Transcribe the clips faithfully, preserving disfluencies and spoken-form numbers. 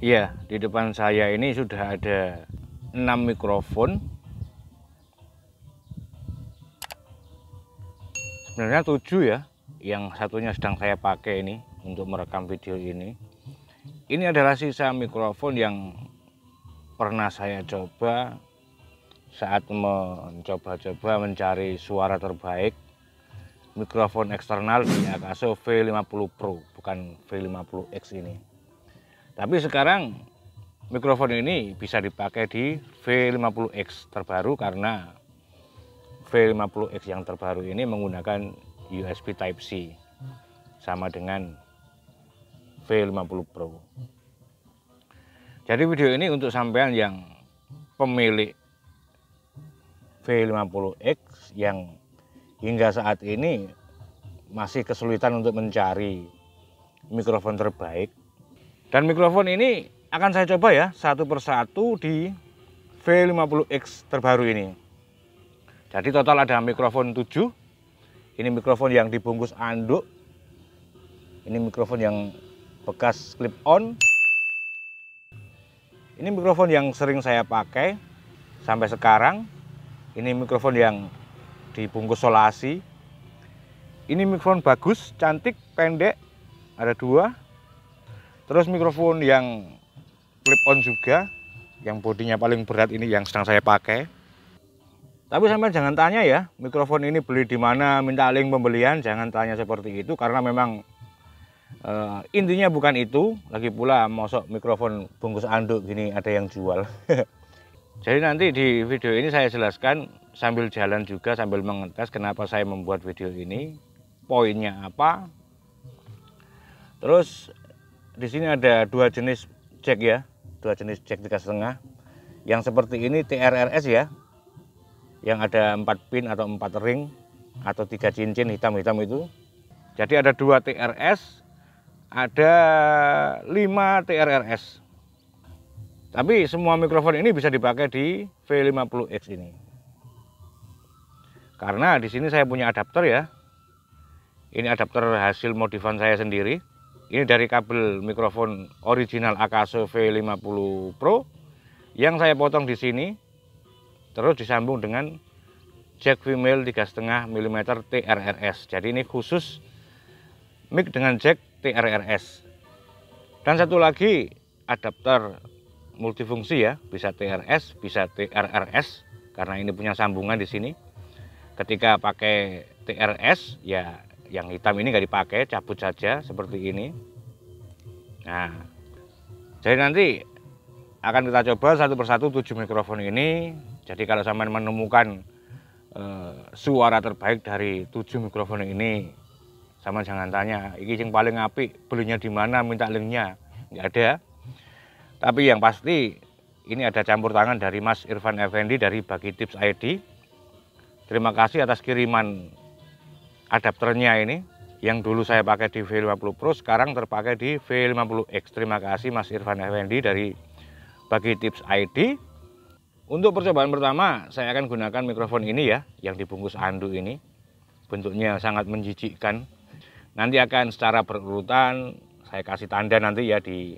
Iya, di depan saya ini sudah ada enam mikrofon. Sebenarnya tujuh ya, yang satunya sedang saya pakai ini untuk merekam video ini. Ini adalah sisa mikrofon yang pernah saya coba saat mencoba-coba mencari suara terbaik mikrofon eksternal di Akaso V lima puluh Pro, bukan V lima puluh X ini. Tapi sekarang mikrofon ini bisa dipakai di V lima puluh X terbaru karena V lima puluh X yang terbaru ini menggunakan U S B Type C sama dengan V lima puluh Pro. Jadi video ini untuk sampean yang pemilik V lima puluh X yang hingga saat ini masih kesulitan untuk mencari mikrofon terbaik. Dan mikrofon ini akan saya coba ya satu persatu di V lima puluh X terbaru ini. Jadi total ada mikrofon tujuh. Ini mikrofon yang dibungkus anduk. Ini mikrofon yang bekas clip on. Ini mikrofon yang sering saya pakai sampai sekarang. Ini mikrofon yang dibungkus solasi. Ini mikrofon bagus, cantik, pendek. Ada dua. Terus mikrofon yang clip on juga, yang bodinya paling berat ini yang sedang saya pakai. Tapi sampai jangan tanya ya, mikrofon ini beli di mana, minta link pembelian, jangan tanya seperti itu karena memang e, intinya bukan itu. Lagi pula mosok mikrofon bungkus anduk gini ada yang jual. Jadi nanti di video ini saya jelaskan sambil jalan juga, sambil mengetes kenapa saya membuat video ini, poinnya apa. Terus di sini ada dua jenis jack ya, dua jenis jack tiga setengah. Yang seperti ini T R R S ya, yang ada empat pin atau empat ring atau tiga cincin hitam-hitam itu. Jadi ada dua T R S, ada lima T R R S. Tapi semua mikrofon ini bisa dipakai di V lima puluh X ini. Karena di sini saya punya adapter ya. Ini adapter hasil modifan saya sendiri. Ini dari kabel mikrofon original Akaso V lima puluh Pro yang saya potong di sini, terus disambung dengan jack female tiga koma lima milimeter T R R S. Jadi ini khusus mic dengan jack T R R S. Dan satu lagi adapter multifungsi ya, bisa T R S, bisa T R R S karena ini punya sambungan di sini. Ketika pakai T R S ya, yang hitam ini nggak dipakai, cabut saja seperti ini. Nah, jadi nanti akan kita coba satu persatu tujuh mikrofon ini. Jadi kalau sampai menemukan e, suara terbaik dari tujuh mikrofon ini, sama jangan tanya, ini yang paling apik, belinya di mana, minta linknya, nggak ada. Tapi yang pasti ini ada campur tangan dari Mas Irfan Effendi dari Bagi Tips I D. Terima kasih atas kiriman adapternya ini yang dulu saya pakai di V lima puluh Pro, sekarang terpakai di V lima puluh X. Terima kasih Mas Irfan Effendi dari Bagi Tips I D. Untuk percobaan pertama saya akan gunakan mikrofon ini ya, yang dibungkus anduk ini. Bentuknya sangat menjijikkan. Nanti akan secara berurutan saya kasih tanda nanti ya di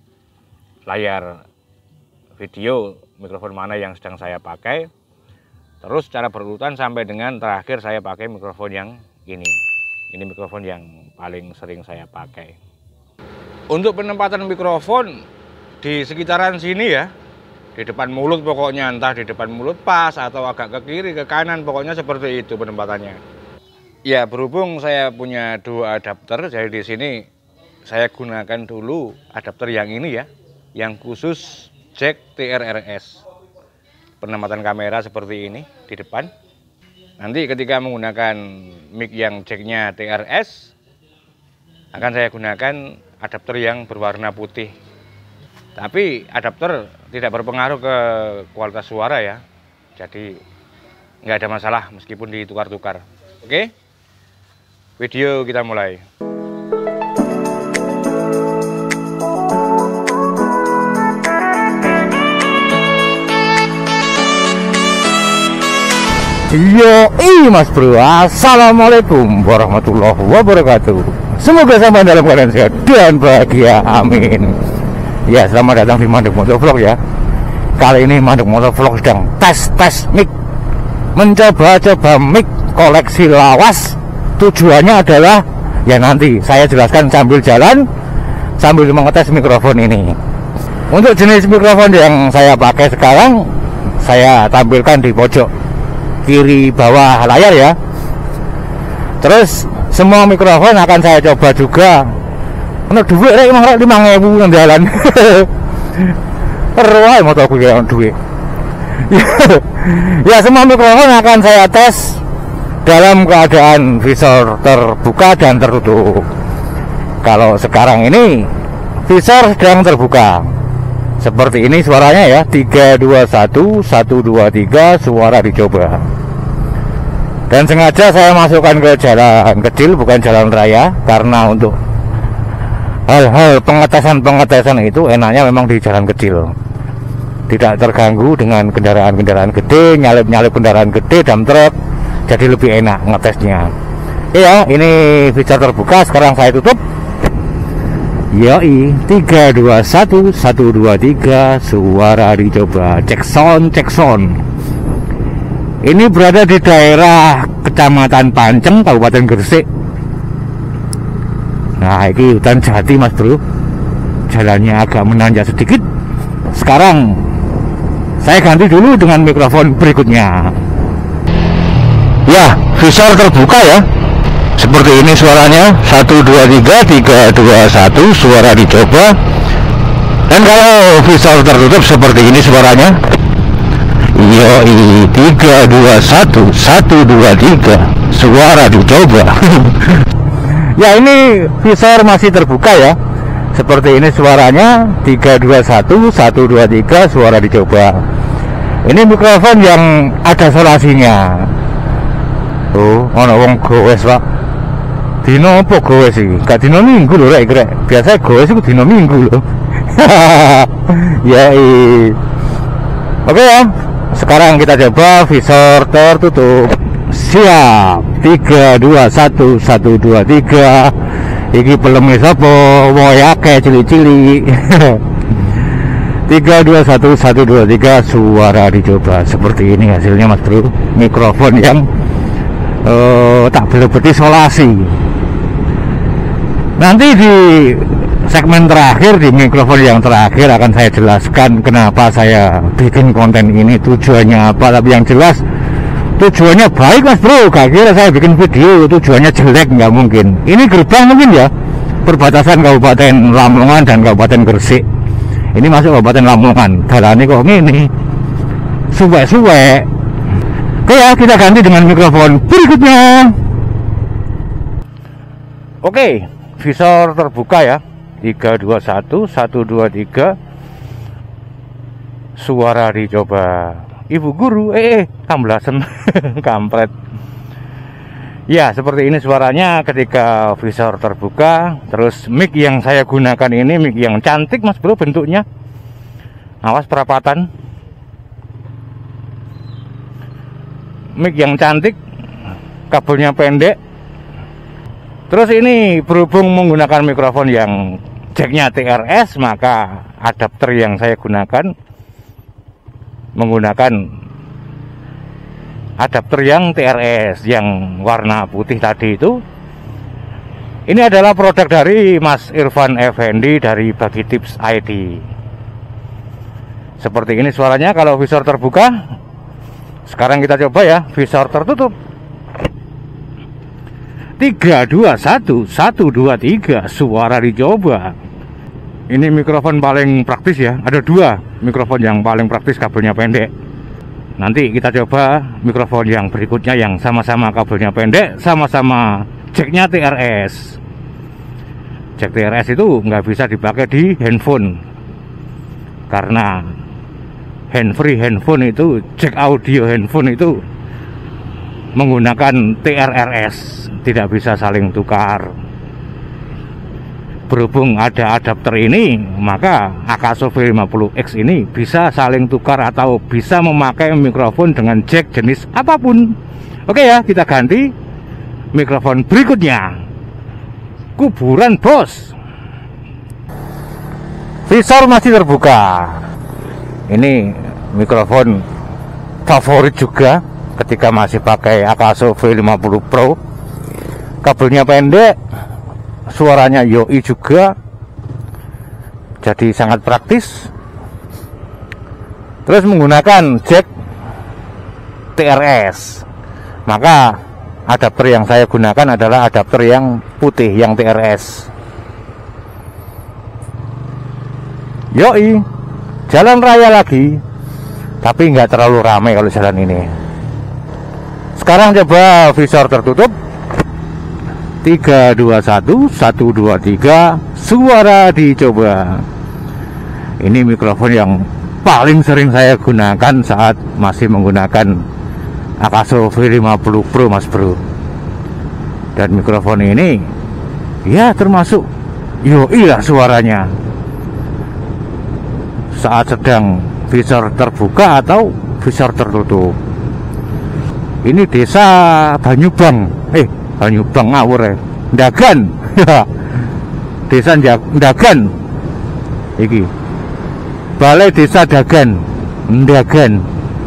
layar video mikrofon mana yang sedang saya pakai. Terus secara berurutan sampai dengan terakhir saya pakai mikrofon yang ini. Ini mikrofon yang paling sering saya pakai. Untuk penempatan mikrofon di sekitaran sini ya, di depan mulut pokoknya, entah di depan mulut pas atau agak ke kiri, ke kanan, pokoknya seperti itu penempatannya. Ya, berhubung saya punya dua adapter, jadi di sini saya gunakan dulu adapter yang ini ya, yang khusus jack T R R S. Penempatan kamera seperti ini di depan. Nanti ketika menggunakan mic yang jacknya T R S, akan saya gunakan adapter yang berwarna putih. Tapi adapter tidak berpengaruh ke kualitas suara ya. Jadi nggak ada masalah meskipun ditukar-tukar. Oke? Video kita mulai. Yo, ini Mas Bro. Assalamualaikum warahmatullahi wabarakatuh. Semoga sampai dalam keadaan sehat dan bahagia. Amin. Ya, selamat datang di Mandek Motovlog ya. Kali ini Mandek Motovlog sedang tes-tes mic, mencoba-coba mic koleksi lawas. Tujuannya adalah ya nanti saya jelaskan sambil jalan, sambil mengetes mikrofon ini. Untuk jenis mikrofon yang saya pakai sekarang, saya tampilkan di pojok kiri bawah layar ya. Terus semua mikrofon akan saya coba juga. Ono duit rek emang rek lima ribu nang dalan. Roy motor aku kayak duit. Ya, semua mikrofon akan saya tes dalam keadaan visor terbuka dan tertutup. Kalau sekarang ini visor sedang terbuka. Seperti ini suaranya ya, tiga dua satu satu dua tiga, suara dicoba. Dan sengaja saya masukkan ke jalan kecil bukan jalan raya, karena untuk hal-hal pengetesan-pengetesan itu enaknya memang di jalan kecil, tidak terganggu dengan kendaraan-kendaraan gede, nyalip-nyalip kendaraan gede, dump truck, jadi lebih enak ngetesnya. Iya, ini visor terbuka, sekarang saya tutup. Yoi, tiga dua satu satu dua tiga, suara dicoba. Cek sound, cek sound. Ini berada di daerah Kecamatan Panceng, Kabupaten Gresik. Nah, ini hutan jati mas bro, jalannya agak menanjak sedikit. Sekarang saya ganti dulu dengan mikrofon berikutnya. Ya, visor terbuka ya. Seperti ini suaranya, satu dua tiga, tiga dua satu, suara dicoba. Dan kalau visor tertutup seperti ini suaranya. Yoi, tiga dua satu satu dua tiga, suara dicoba. Ya, ini visor masih terbuka ya. Seperti ini suaranya, tiga dua satu satu dua tiga, suara dicoba. Ini mikrofon yang ada solasinya. Oh, ono wong gowes, Pak. Dino apa gowes iki? Gak dino minggu lho rek, rek. Biasa gowes iku dino minggu lho. Ya, oke ya. Sekarang kita coba visor tertutup. Siap, tiga dua satu satu dua tiga. Iki peleme sapa? Woy akeh cili-cili. tiga dua satu satu dua tiga, suara dicoba. Seperti ini hasilnya mas bro. Mikrofon yang uh, tak belebet isolasi. Nanti di segmen terakhir, di mikrofon yang terakhir akan saya jelaskan kenapa saya bikin konten ini, tujuannya apa. Tapi yang jelas tujuannya baik mas bro, gak kira saya bikin video tujuannya jelek, nggak mungkin. Ini gerbang mungkin ya, perbatasan Kabupaten Lamongan dan Kabupaten Gresik. Ini masuk Kabupaten Lamongan, jalannya kok gini, suwe-suwe. Oke ya, kita ganti dengan mikrofon berikutnya. Oke, visor terbuka ya, tiga dua satu satu dua tiga, suara dicoba. Ibu guru, eh, eh kamblasen, kampret. Ya, seperti ini suaranya ketika visor terbuka. Terus mic yang saya gunakan ini mic yang cantik mas bro bentuknya. Awas perapatan. Mic yang cantik, kabelnya pendek. Terus ini berhubung menggunakan mikrofon yang jacknya T R S, maka adapter yang saya gunakan menggunakan adapter yang T R S yang warna putih tadi itu. Ini adalah produk dari Mas Irfan Effendi dari Bagi Tips I D. Seperti ini suaranya kalau visor terbuka. Sekarang kita coba ya visor tertutup. tiga dua satu satu dua tiga, suara dicoba. Ini mikrofon paling praktis ya. Ada dua mikrofon yang paling praktis, kabelnya pendek. Nanti kita coba mikrofon yang berikutnya yang sama-sama kabelnya pendek, sama-sama jacknya T R S. Jack T R S itu nggak bisa dipakai di handphone, karena handfree handphone itu, jack audio handphone itu menggunakan T R R S, tidak bisa saling tukar. Berhubung ada adapter ini, maka Akaso V lima puluh X ini bisa saling tukar atau bisa memakai mikrofon dengan jack jenis apapun. Oke ya, kita ganti mikrofon berikutnya. Kuburan bos. visor masih terbuka. Ini mikrofon favorit juga ketika masih pakai Akaso V lima puluh Pro. Kabelnya pendek, suaranya yoi juga, jadi sangat praktis. Terus menggunakan jack T R S, maka adapter yang saya gunakan adalah adapter yang putih, yang T R S. Yoi, jalan raya lagi, tapi nggak terlalu ramai kalau jalan ini. Sekarang coba visor tertutup. Tiga dua satu satu dua tiga, suara dicoba. Ini mikrofon yang paling sering saya gunakan saat masih menggunakan Akaso V lima puluh Pro, Mas Bro. Dan mikrofon ini ya termasuk yoi lah suaranya saat sedang visor terbuka atau visor tertutup. Ini desa Banyubang, eh Banyubang ngawur ya, Ndagan. Desa Ndagan iki, Balai Desa Dagan, Ndagan.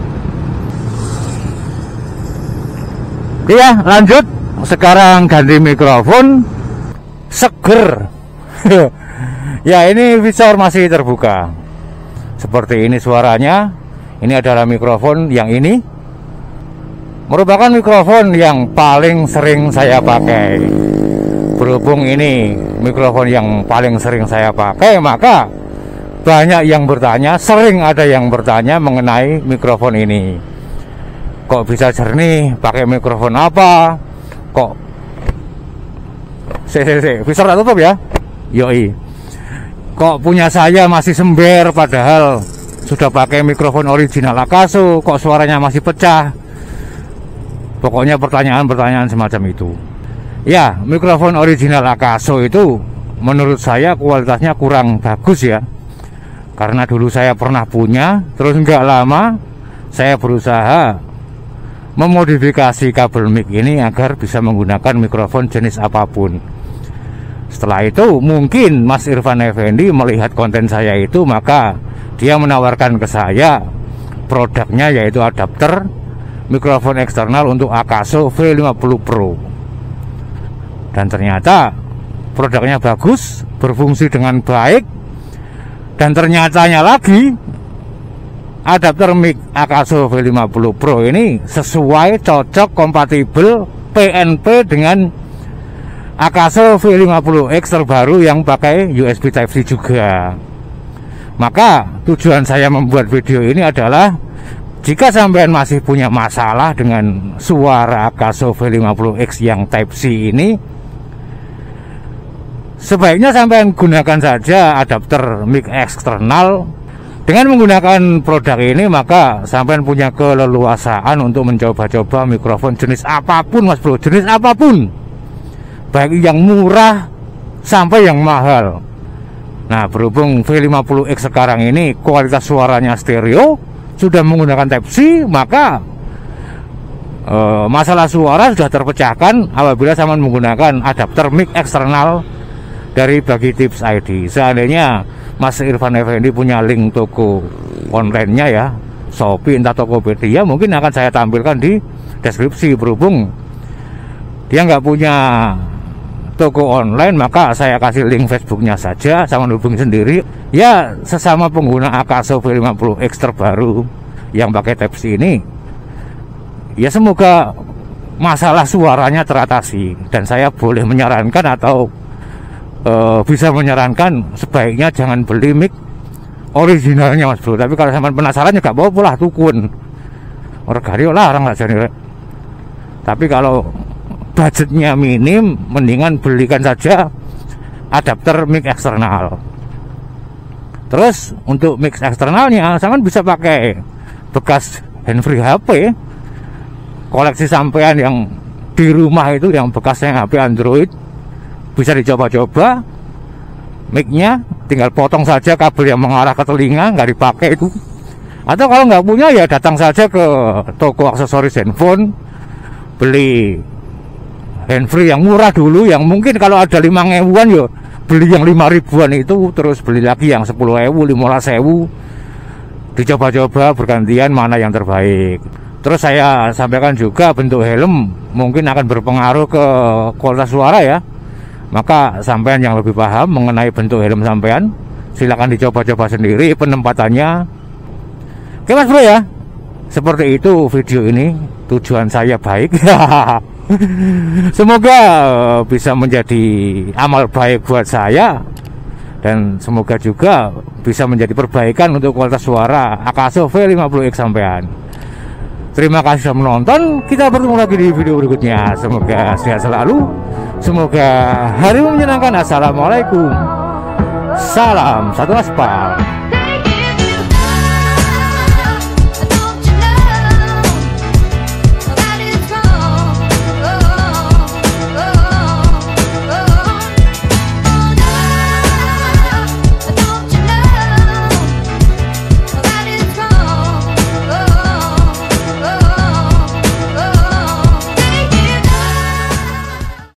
Iya, lanjut. Sekarang ganti mikrofon, seger. Ya, ini visor masih terbuka. Seperti ini suaranya. Ini adalah mikrofon yang ini merupakan mikrofon yang paling sering saya pakai. Berhubung ini mikrofon yang paling sering saya pakai, maka banyak yang bertanya, sering ada yang bertanya mengenai mikrofon ini. Kok bisa jernih, pakai mikrofon apa? Kok se se se visor tak tutup ya? Yoi. Kok punya saya masih sember padahal sudah pakai mikrofon original Akaso, kok suaranya masih pecah? Pokoknya pertanyaan-pertanyaan semacam itu. Ya, mikrofon original Akaso itu menurut saya kualitasnya kurang bagus ya. Karena dulu saya pernah punya, terus nggak lama saya berusaha memodifikasi kabel mic ini agar bisa menggunakan mikrofon jenis apapun. Setelah itu mungkin Mas Irfan Effendi melihat konten saya itu, maka dia menawarkan ke saya produknya, yaitu adapter mikrofon eksternal untuk Akaso V lima puluh Pro. Dan ternyata produknya bagus, berfungsi dengan baik. Dan ternyatanya lagi adapter mic Akaso V lima puluh Pro ini sesuai, cocok, kompatibel P N P dengan Akaso V lima puluh X terbaru yang pakai U S B Type C juga. Maka tujuan saya membuat video ini adalah, jika sampean masih punya masalah dengan suara Akaso V lima puluh X yang Type C ini, sebaiknya sampean gunakan saja adapter mic eksternal. Dengan menggunakan produk ini, maka sampean punya keleluasaan untuk mencoba-coba mikrofon jenis apapun, Mas Bro, jenis apapun, baik yang murah sampai yang mahal. Nah, berhubung V lima puluh X sekarang ini kualitas suaranya stereo, sudah menggunakan Type C, maka e, masalah suara sudah terpecahkan apabila sama menggunakan adapter mic eksternal dari Bagi Tips I D. Seandainya Mas Irfan Effendi punya link toko online-nya ya, Shopee entah Tokopedia, mungkin akan saya tampilkan di deskripsi. Berhubung dia nggak punya toko online, maka saya kasih link Facebooknya saja, sama hubungi sendiri. Ya, sesama pengguna Akaso V lima puluh X terbaru yang pakai Type C ini, ya semoga masalah suaranya teratasi. Dan saya boleh menyarankan atau uh, bisa menyarankan, sebaiknya jangan beli mic originalnya, Mas Bro. Tapi kalau sampean penasaran ya gak apa-apa lah, tukun. Regane larang lah jane. Tapi kalau budgetnya minim, mendingan belikan saja adapter mic eksternal. Terus untuk mic eksternalnya, sampean bisa pakai bekas handfree H P, koleksi sampean yang di rumah itu, yang bekasnya H P Android, bisa dicoba-coba. Micnya tinggal potong saja kabel yang mengarah ke telinga, nggak dipakai itu. Atau kalau nggak punya, ya datang saja ke toko aksesoris handphone, beli handfree yang murah dulu, yang mungkin kalau ada lima ribuan yo beli yang lima ribuan itu terus beli lagi yang sepuluh ribu, lima belas ribu, dicoba-coba bergantian mana yang terbaik. Terus saya sampaikan juga bentuk helm mungkin akan berpengaruh ke kualitas suara ya. Maka sampean yang lebih paham mengenai bentuk helm sampean, silakan dicoba-coba sendiri penempatannya. Oke Mas Bro ya, seperti itu video ini, tujuan saya baik. Semoga bisa menjadi amal baik buat saya, dan semoga juga bisa menjadi perbaikan untuk kualitas suara Akaso V lima puluh X sampean. Terima kasih sudah menonton, kita bertemu lagi di video berikutnya. Semoga sehat selalu, semoga hari menyenangkan. Assalamualaikum, salam satu aspal.